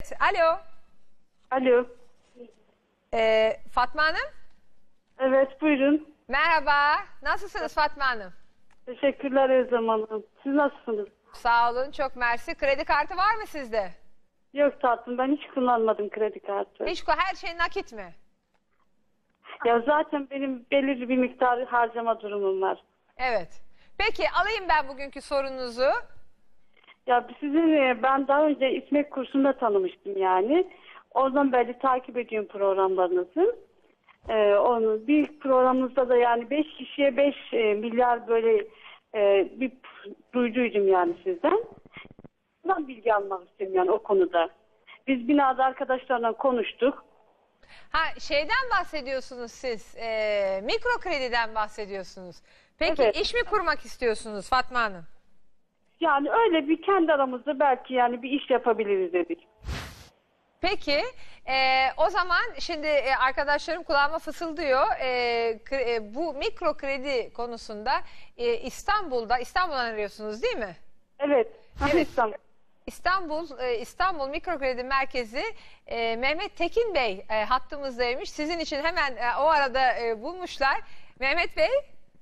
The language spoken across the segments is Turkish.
Alo. Alo. Fatma Hanım. Evet, buyurun. Merhaba. Nasılsınız Fatma Hanım? Teşekkürler Özlem Hanım. Siz nasılsınız? Sağ olun. Çok mersi. Kredi kartı var mı sizde? Yok tatlım, ben hiç kullanmadım kredi kartı. Hiç her şey nakit mi? Ya zaten benim belirli bir miktar harcama durumum var. Evet. Peki alayım ben bugünkü sorunuzu. Ya ben daha önce İSMEK kursunda tanımıştım yani. Oradan beri takip ediyorum programlarınızı. Onun bir programınızda da yani 5 kişiye 5 milyar böyle bir duyduydum yani sizden. Bundan bilgi almak istiyorum yani o konuda. Biz binada arkadaşlarla konuştuk. Ha şeyden bahsediyorsunuz siz. Mikro krediden bahsediyorsunuz. Peki Evet. iş mi kurmak istiyorsunuz Fatma Hanım? Yani öyle bir kendi aramızda belki yani bir iş yapabiliriz dedik. Peki o zaman şimdi arkadaşlarım kulağıma fısıldıyor. Bu mikro kredi konusunda İstanbul'dan arıyorsunuz değil mi? Evet. Evet. İstanbul. İstanbul Mikro Kredi Merkezi Mehmet Tekin Bey hattımızdaymış. Sizin için hemen o arada bulmuşlar. Mehmet Bey.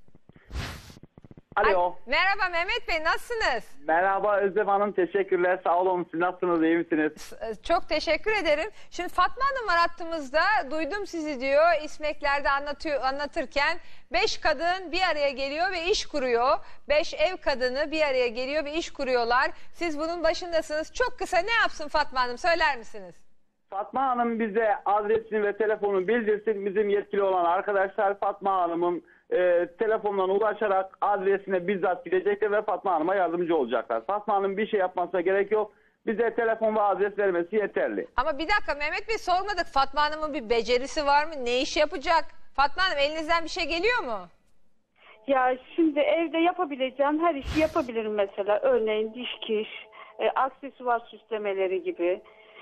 Alo. Merhaba Mehmet Bey, nasılsınız? Merhaba Özlem Hanım, teşekkürler. Sağ olun. Siz nasılsınız, iyi misiniz? Çok teşekkür ederim. Şimdi Fatma Hanım var hattımızda. Duydum sizi diyor. İsmekler'de anlatırken 5 kadın bir araya geliyor ve iş kuruyor. 5 ev kadını bir araya geliyor ve iş kuruyorlar. Siz bunun başındasınız. Çok kısa ne yapsın Fatma Hanım, söyler misiniz? Fatma Hanım bize adresini ve telefonu bildirsin. Bizim yetkili olan arkadaşlar Fatma Hanım'ın telefondan ulaşarak adresine bizzat gidecekler ve Fatma Hanım'a yardımcı olacaklar. Fatma Hanım bir şey yapmasına gerek yok. Bize telefon ve adres vermesi yeterli. Ama bir dakika Mehmet Bey, sormadık. Fatma Hanım'ın bir becerisi var mı? Ne iş yapacak? Fatma Hanım, elinizden bir şey geliyor mu? Ya şimdi evde yapabileceğim her işi yapabilirim mesela. Örneğin diş, aksesuar süslemeleri gibi.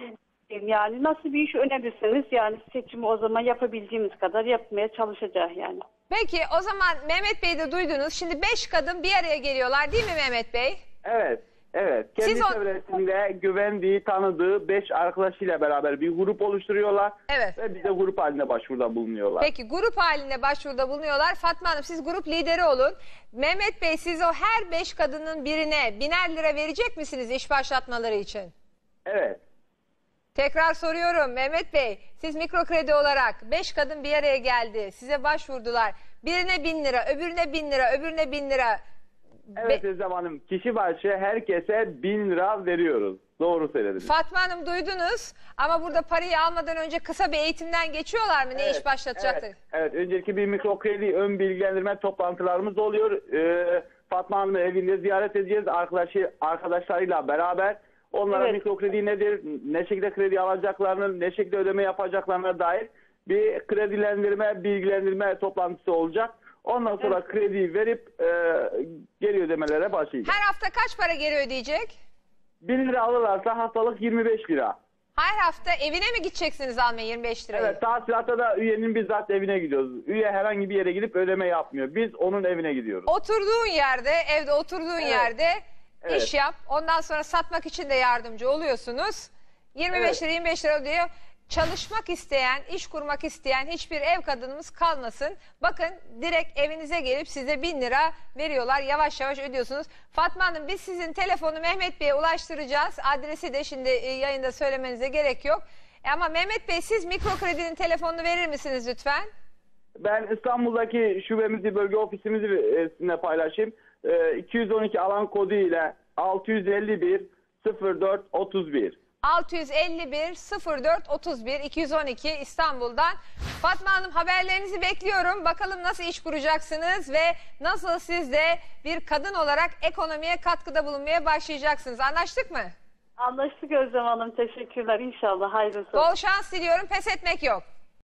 Yani nasıl bir iş önerirseniz yani seçimi o zaman yapabildiğimiz kadar yapmaya çalışacağız yani. Peki o zaman Mehmet Bey de duydunuz. Şimdi 5 kadın bir araya geliyorlar değil mi Mehmet Bey? Evet. Kendi çevresinde güvendiği, tanıdığı 5 arkadaşıyla beraber bir grup oluşturuyorlar. Evet. Ve bize grup halinde başvuruda bulunuyorlar. Peki grup halinde başvuruda bulunuyorlar. Fatma Hanım, siz grup lideri olun. Mehmet Bey, siz o her 5 kadının birine 1000'er lira verecek misiniz iş başlatmaları için? Evet. Tekrar soruyorum Mehmet Bey, siz mikro kredi olarak 5 kadın bir araya geldi, size başvurdular. Birine 1000 lira, öbürüne 1000 lira, öbürüne 1000 lira. Evet Özlem Hanım, kişi başı herkese 1000 lira veriyoruz. Doğru söylediniz. Fatma Hanım, duydunuz ama burada parayı almadan önce kısa bir eğitimden geçiyorlar mı? Ne iş başlatacaktır? Evet, önceki bir mikro kredi ön bilgilendirme toplantılarımız oluyor. Fatma Hanım'ı evinde ziyaret edeceğiz arkadaşlarıyla beraber. Onlara Evet. mikro kredi nedir, ne şekilde kredi alacaklarını, ne şekilde ödeme yapacaklarına dair bir kredilendirme, bilgilendirme toplantısı olacak. Ondan sonra krediyi verip geri ödemelere başlayacak. Her hafta kaç para geri ödeyecek? 1000 lira alırlarsa haftalık 25 lira. Her hafta evine mi gideceksiniz almaya 25 lirayı? Evet, tahsilatta da üyenin bizzat evine gidiyoruz. Üye herhangi bir yere gidip ödeme yapmıyor. Biz onun evine gidiyoruz. Oturduğun yerde, evde oturduğun yerde Evet. iş yap. Ondan sonra satmak için de yardımcı oluyorsunuz. 25 lira 25 lira ödüyor. Çalışmak isteyen, iş kurmak isteyen hiçbir ev kadınımız kalmasın. Bakın direkt evinize gelip size 1000 lira veriyorlar. Yavaş yavaş ödüyorsunuz. Fatma Hanım, biz sizin telefonu Mehmet Bey'e ulaştıracağız. Adresi de şimdi yayında söylemenize gerek yok. Ama Mehmet Bey, siz mikro kredinin telefonunu verir misiniz lütfen? Ben İstanbul'daki şubemizi, bölge ofisimizi sizinle paylaşayım. 212 alan kodu ile 651 04 31. 651 04 31 212 İstanbul'dan. Fatma Hanım, haberlerinizi bekliyorum. Bakalım nasıl iş kuracaksınız ve nasıl siz de bir kadın olarak ekonomiye katkıda bulunmaya başlayacaksınız. Anlaştık mı? Anlaştık Özlem Hanım, teşekkürler, inşallah hayırlısı. Bol şans diliyorum. Pes etmek yok.